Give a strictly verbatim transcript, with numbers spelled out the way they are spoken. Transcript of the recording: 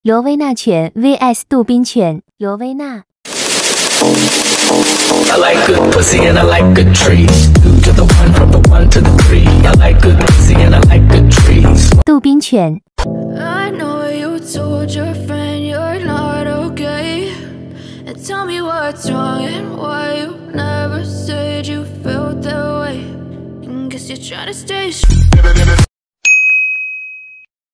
罗威纳犬 V S 杜宾犬。罗威纳。 I like good pussy and I like good trees. Two to the one, from the one to the three. I like good pussy and I like good trees. 杜宾犬。 I know you told your friend you're not okay. And tell me what's wrong and why you never said you felt that way. And guess you're trying to stay strong.